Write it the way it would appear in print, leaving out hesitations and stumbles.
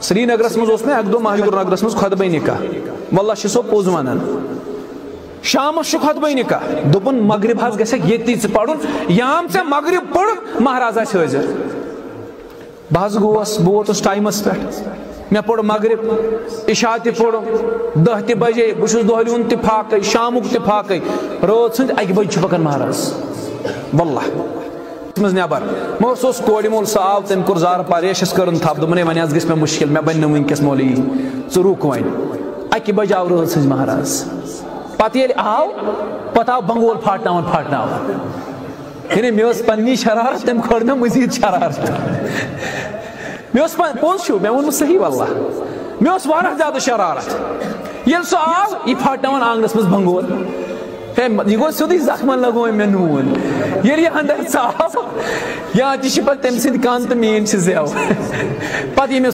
سرینگرس مز مے اک دہ مہجور نگرس مز خطبہ نکاح واللہ چھ سو پوز ونان شامس خطبہ نکاح دپن مغرب حظ گژھِ ییٚتی ژٕ پرُن یام ژےٚ مغرب پوٚر مہراز آسہِ حٲضِر بہٕ حظ گوس بہٕ ووتُس ٹایمس پٮ۪ٹھ مےٚ پوٚر مغرب عشاء تہِ پوٚرُم 10 تہِ بجے بہٕ چھُس دۄہلہِ ہُنٛد تہِ فاقے شامُک تہِ فاقے رٲژ ہٕنٛدِ 1 بجہِ چھُ پکان مہراز واللہ مز نبر مگر سہ کورِ مول سہ آو تم کور زار پریشس کرن تھپ دپن وۄنۍ حظ گژھِ مےٚ مشکل مےٚ بنہِ نہٕ وٕنکٮ۪س مولوی ژٕ رُک وۄنۍ 1 بجہِ آو رٲژ ہٕنٛز مہراز پتہٕ ییٚلہِ آو پتہٕ آو بنگول پھاٹناوان یعنی مےٚ ٲس پننی شرارت تٔمۍ کھٲر مےٚ مزیٖد شرارت مےٚ اوس پوٚز چھُ مےٚ ووٚنمُت صحیح واللہ مےٚ اوس واریاہ زیادٕ شرارت ییٚلہِ سُہ آو یہِ پھاٹناوان آنگنس منٛز بنگول یہ گو سیودی زخمن لگو مے نون ییٚلہِ یہِ اندر ژاو یا تہِ چھِ پتہٕ تٔمۍ سٕنٛدۍ کان تہٕ میٲنۍ چھِ زٮ۪و پتہٕ ییٚمِس